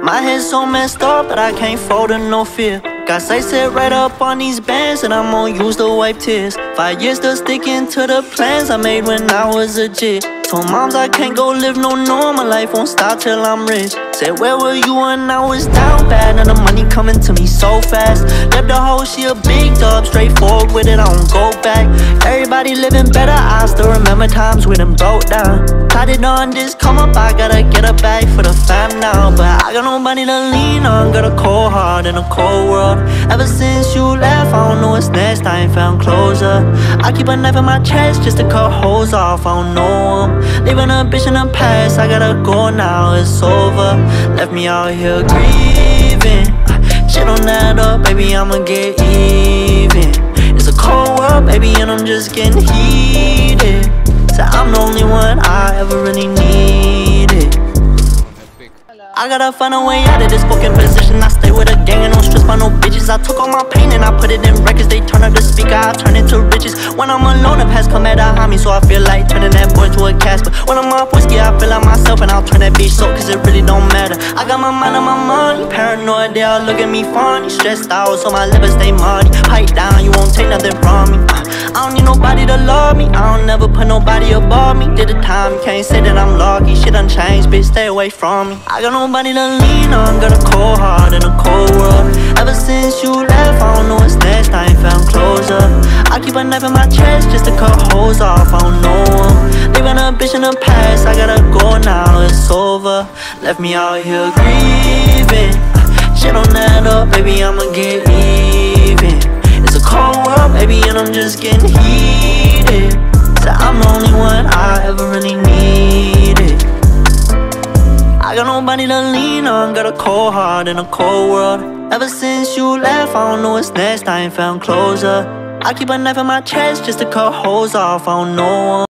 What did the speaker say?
My head's so messed up that I can't fold in no fear. Got sights set right up on these bands, and I'm gonna use to wipe tears. 5 years still sticking to the plans I made when I was a jit. Told moms I can't go live no normal life, won't stop till I'm rich. Said where were you when I was down bad? Now the money coming to me so fast. Left the hoe, she a big dub, straightforward with it, I don't go back. Everybody living better, I still remember times we done broke down. Tried it on this come up, I gotta get a bag for the fam now. But I got nobody to lean on, got a cold heart in a cold world. Ever since you left, I don't know what's next, I ain't found closure. I keep a knife in my chest just to cut holes off, I don't know them. Leaving a bitch in the past, I gotta go now, it's over. Left me out here grieving. Shit don't add up, baby, I'ma get even. It's a cold world, baby, and I'm just getting heated. So I'm the only one I ever really needed. I gotta find a way out of this fucking position. I stay with a gang and don't stress by no bitches. I took all my pain and I put it in records. They turn up the speaker, I turn it to riches. When I'm alone, the past come at behind me, so I feel like turning that boy to a Casper. When I'm off whiskey, I feel like myself, and I'll turn that bitch so, cause it really don't matter. I got my mind on my money, paranoid, they all look at me funny. Stressed out, so my liver stay muddy. Pipe down, you won't take nothing from me. I don't need nobody to love me, I don't never put nobody above me. Did the time, you can't say that I'm lucky. Shit done changed, bitch, stay away from me. I got nobody to lean on, got a cold heart in a cold world. Ever since you left, I don't know what's next, I ain't found closure. I keep a knife in my chest just to cut holes off, I don't know them. Leaving a bitch in the past, I gotta go now, it's over. Left me out here grieving. Shit don't add up, baby, I'ma get even. It's a cold world, baby, and I'm just getting heated. So I'm the only one I ever really needed. I got nobody to lean on, got a cold heart in a cold world. Ever since you left, I don't know what's next, I ain't found closure. I keep a knife in my chest just to cut holes off, I don't know.